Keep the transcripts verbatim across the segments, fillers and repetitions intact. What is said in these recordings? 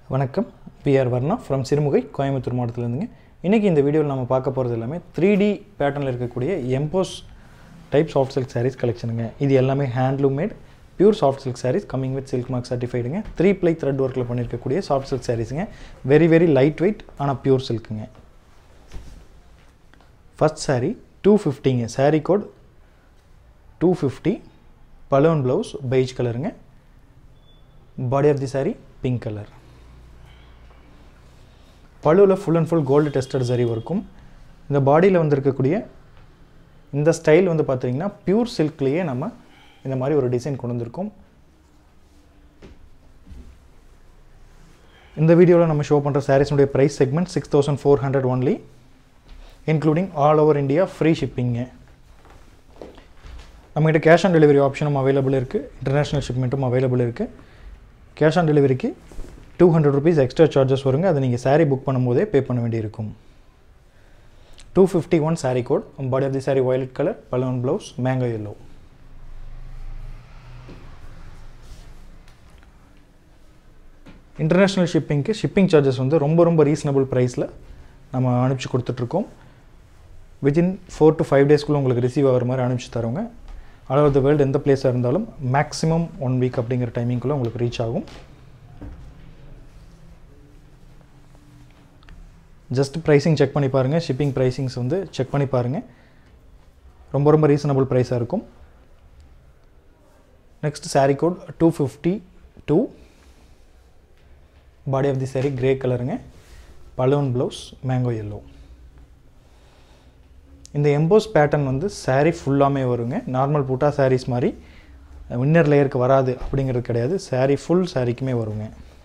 வணக்கம், we are Varnaa from Sirumugai, Coimbatore மாவட்டத்துல இருந்துங்க. இன்னைக்கு இந்த வீடியோல நாம பார்க்க போறது எல்லாமே three D பேட்டர்ன்ல இருக்கக்கூடிய emboss type soft silk sarees collectionங்க. இது எல்லாமே handloom made pure soft silk sarees coming with silk mark certifiedங்க. three ply thread workல பண்ணிருக்கக்கூடிய soft silk sareesங்க. Very very light weight ஆனா pure silkங்க. First saree two fiftyங்க. Saree code two fifty. Palloon blouse beige colorங்க. Body of the saree pink color. பல்லுல full and full gold tested zari இருக்கும். இந்த பாடியில வந்திருக்கக்கூடிய இந்த style வந்து பாத்தீங்கன்னா pure silkலயே நம்ம இந்த மாதிரி ஒரு டிசைன் கொண்டு வந்திருக்கோம். இந்த வீடியோல நம்ம ஷோ பண்ற sarees உடைய price segment six thousand four hundred only including all over India free shipping. நம்மகிட்ட cash on delivery ஆப்ஷனும் available இருக்கு. International shipmentum available இருக்கு. Cash on delivery க்கு two hundred rupees extra charges வருங்க. அது நீங்க saree book பண்ணும்போதே pay பண்ண வேண்டியிருக்கும். two fifty-one saree code. Body of the saree violet color, palloon blouse mango yellow. International shipping க்கு shipping charges வந்து ரொம்ப ரொம்ப reasonable priceல நம்ம அனுப்பிச்சு கொடுத்துட்டு இருக்கோம். Within four to five days குள்ள உங்களுக்கு ரிசீவ் ஆகுற மாதிரி அனுப்பிச்சு தரோங்க. all over the world எந்த பிளேஸா இருந்தாலும் maximum one week அப்படிங்கற டைமிங் குள்ள உங்களுக்கு ரீச் ஆகும். Just pricing check பண்ணி பாருங்க. shipping pricings வந்து check பண்ணி பாருங்க. ரொம்ப ரொம்ப reasonable price ஆ இருக்கும். Next saree code two fifty-two. Body of the saree grey colorங்க. Palloon blouse mango yellow. இந்த emboss pattern வந்து saree ஃபுல்லாமே வருங்க. நார்மல் புட்டா sarees மாதிரி இன்னர் லேயருக்கு வராது அப்படிங்கிறது கிடையாது. saree full sareeக்குமே வருங்க.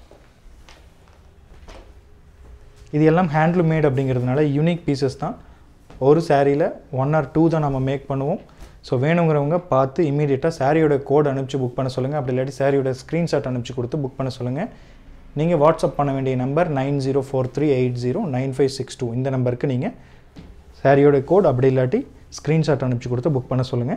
இது எல்லாம் handloom made அப்படிங்கிறதுனால யூனிக் பீசஸ் தான். ஒரு சாரியில one or two தான் நாம மேக் பண்ணுவோம். சோ வேணும்ங்கறவங்க பார்த்து இமிடியேட்டா சாரியோட கோட் அனுப்பிச்சு புக் பண்ண சொல்லுங்க. அப்படி இல்லாட்டி சாரியோட ஸ்கிரீன்ஷாட் அனுப்பிச்சு கொடுத்து புக் பண்ண சொல்லுங்க. நீங்க வாட்ஸ்அப் பண்ண வேண்டிய number nine zero four three eight zero nine five six two. இந்த நம்பருக்கு நீங்க சாரியோட கோட் அப்படி இல்லாட்டி ஸ்கிரீன்ஷாட் அனுப்பிச்சு கொடுத்து புக் பண்ண சொல்லுங்க.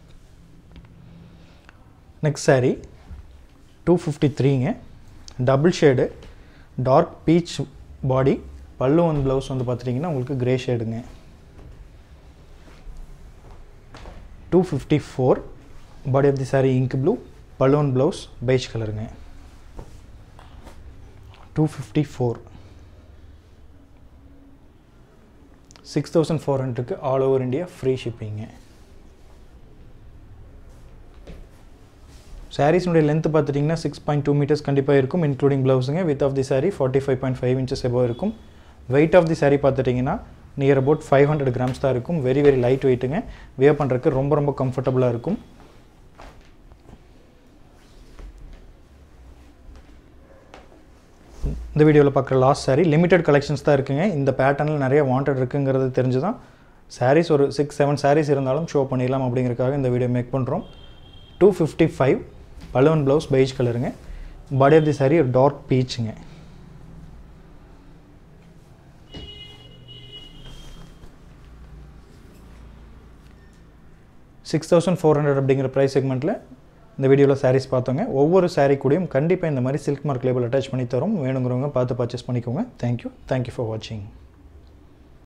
நெக்ஸ்ட் saree two fifty-threeங்க. Double shade dark peach body pallu and blouse வந்து பாத்தீங்கன்னா உங்களுக்கு gray ஷேடுங்க. two fifty-four body of the saree ink blue, pallu and blouse beige colorங்க. two fifty-four six thousand four hundred க்கு all over India free shipping. sarees உடைய length பாத்துட்டீங்கன்னா six point two meters கண்டிப்பா இருக்கும் including blouseங்க. width of the saree forty-five point five inches above இருக்கும். weight of the saree பாத்துட்டீங்கன்னா near about five hundred grams தான் இருக்கும். very very light weightங்க. wear பண்றதுக்கு ரொம்ப ரொம்ப கம்ஃபர்ட்டபிளா இருக்கும். இந்த வீடியோல பார்க்குற லாஸ்ட் saree limited collections தான் இருக்குங்க. இந்த பேட்டர்ன்ல நிறைய வாண்டட் இருக்குங்கிறது தெரிஞ்சுதான் sarees ஒரு six seven sarees இருந்தாலும் ஷோ பண்ணிடலாம் அப்படிங்கறதுக்காக இந்த வீடியோ மேக் பண்றோம். two fifty-five palloon blouse beige colorங்க. body of the saree dark peachங்க. six thousand four hundred அப்படிங்கிற price segmentல இந்த வீடியோல sarees பார்த்தோங்க. ஒவ்வொரு saree கூடயும் கண்டிப்பா இந்த மாதிரி silk mark label attach பண்ணி தரோம். வேணும்ங்கறவங்க பார்த்து purchase பண்ணிக்கோங்க. Thank you. Thank you for watching.